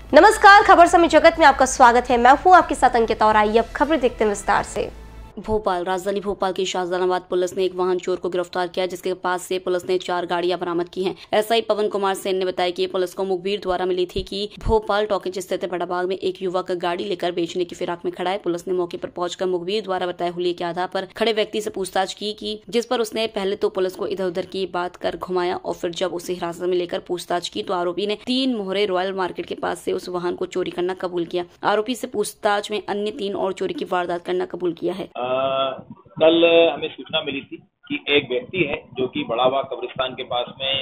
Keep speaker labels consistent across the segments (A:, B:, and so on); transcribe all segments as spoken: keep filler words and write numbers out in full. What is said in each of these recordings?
A: नमस्कार, खबर समय जगत में आपका स्वागत है। मैं हूं आपके साथ अंकिता और आइए अब खबरें देखते हैं विस्तार से। भोपाल राजधानी भोपाल की शाहजहानाबाद पुलिस ने एक वाहन चोर को गिरफ्तार किया, जिसके पास से पुलिस ने चार गाड़ियां बरामद की हैं। एसआई पवन कुमार सेन ने बताया कि पुलिस को मुखबिर द्वारा मिली थी कि भोपाल टॉकीज स्थित बड़ा बाग में एक युवक गाड़ी लेकर बेचने की फिराक में खड़ा है। पुलिस ने मौके पर पहुंचकर मुखबिर द्वारा बताए हुए के आधार पर खड़े व्यक्ति से पूछताछ की, की जिस पर उसने पहले तो पुलिस को इधर उधर की बात कर घुमाया और फिर जब उसे हिरासत में लेकर पूछताछ की तो आरोपी ने तीन मोहरे रॉयल मार्केट के पास से उस वाहन को चोरी करना कबूल किया। आरोपी से पूछताछ में अन्य तीन और चोरी की वारदात करना कबूल किया है।
B: कल हमें सूचना मिली थी कि एक व्यक्ति है जो कि बड़ाबाग कब्रिस्तान के पास में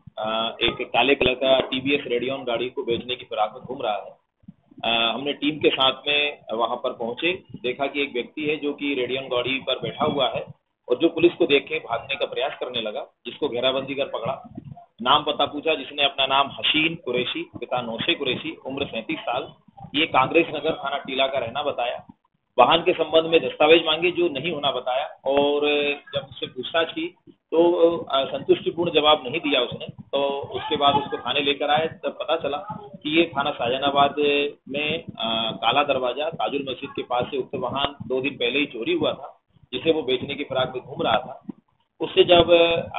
B: एक काले कलर का टीवीएस रेडियन गाड़ी को बेचने की फिराक में घूम रहा है। हमने टीम के साथ में वहां पर पहुंचे, देखा कि एक व्यक्ति है जो कि रेडियन गाड़ी पर बैठा हुआ है और जो पुलिस को देख के भागने का प्रयास करने लगा, जिसको घेराबंदी कर पकड़ा। नाम पता पूछा, जिसने अपना नाम हसीन कुरैशी, पिता नौशे कुरैशी, उम्र सैंतीस साल, ये कांग्रेस नगर थाना टीला का रहना बताया। वाहन के संबंध में दस्तावेज मांगे जो नहीं होना बताया और जब उससे पूछताछ की तो संतुष्टिपूर्ण जवाब नहीं दिया उसने। तो उसके बाद उसको थाने लेकर आए, तब पता चला कि ये थाना शाहजहानाबाद में आ, काला दरवाजा ताजुल मस्जिद के पास से उक्त वाहन दो दिन पहले ही चोरी हुआ था, जिसे वो बेचने की फिराक में घूम रहा था। उससे जब आ,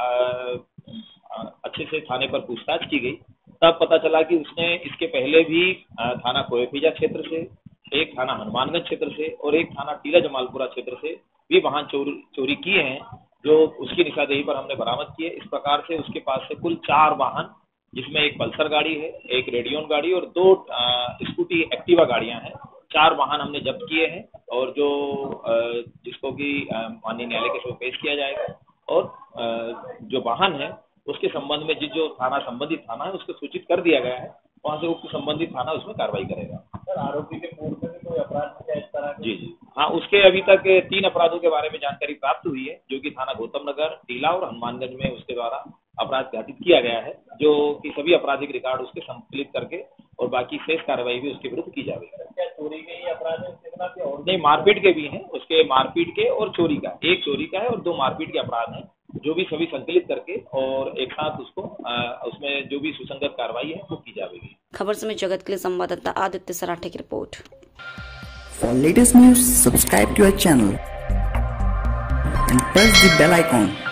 B: आ, अच्छे से थाने पर पूछताछ की गई तब पता चला कि उसने इसके पहले भी आ, थाना कोयफीजा क्षेत्र से, एक थाना हनुमानगंज क्षेत्र से और एक थाना टीला जमालपुरा क्षेत्र से भी वाहन चोरी चोरी किए हैं, जो उसकी निशानदेही पर हमने बरामद किए। इस प्रकार से उसके पास से कुल चार वाहन, जिसमें एक पल्सर गाड़ी है, एक रेडियन गाड़ी और दो स्कूटी एक्टिवा गाड़ियां हैं, चार वाहन हमने जब्त किए हैं और जो आ, जिसको कि माननीय न्यायालय के समक्ष पेश किया जाएगा। और आ, जो वाहन है उसके संबंध में जिस जो थाना संबंधित थाना है उसको सूचित कर दिया गया है, वहां से उक्त संबंधित थाना उसमें कार्रवाई करेगा।
C: सर, आरोपी के पूर्व में कोई अपराध किया इस तरह?
B: जी जी हाँ, उसके अभी तक तीन अपराधों के बारे में जानकारी प्राप्त हुई है, जो कि थाना गौतम नगर, टीला और हनुमानगंज में उसके द्वारा अपराध घटित किया गया है, जो कि सभी आपराधिक रिकॉर्ड उसके संकलित करके और बाकी शेष कार्रवाई भी उसके विरुद्ध की जाएगी।
C: क्या चोरी के ही अपराध है उसके खिलाफ और
B: नहीं, मारपीट के भी हैं, उसके मारपीट के और चोरी का, एक चोरी का है और दो मारपीट के अपराध हैं, जो भी सभी संकलित करके और एक साथ उसको आ, उसमें जो भी सुसंगत कार्रवाई है वो की जाएगी।
A: खबर समय जगत के लिए संवाददाता आदित्य सराठे की रिपोर्ट।
D: For latest news, subscribe to our channel and press the bell icon.